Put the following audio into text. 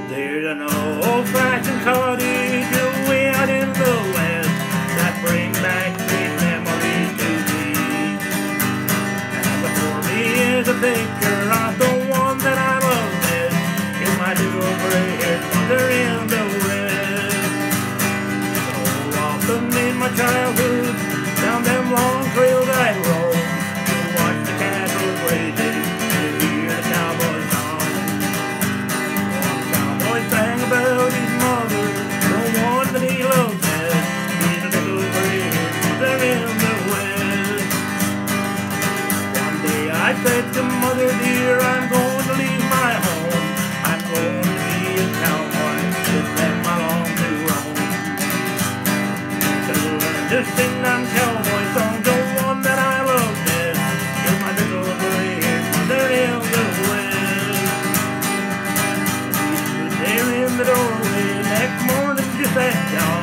There's an old-fashioned cottage way out in the west that brings back sweet memories to me. And before me is a picture of the one that I love best, is my little gray-haired mother in the west. So often in my childhood, down them long trails I'd roam to watch the cattle grazing, to hear the cowboys song. One cowboy sang about his mother, the one that he loved best, is a little gray-haired mother in the west. One day I said to Mother dear, I'm going to leave my home. I'm going to be a cowboy, just let my long to roam. To learn to sing them cowboy songs, the one that I love best is my little gray-haired mother in the west. We stood there in the doorway next morning, just sat down.